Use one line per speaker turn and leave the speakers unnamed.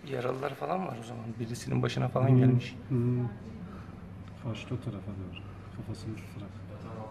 Yaralılar falan var o zaman. Birisinin başına falan gelmiş.
Kaçtı o tarafa doğru. Kafasını tutarak.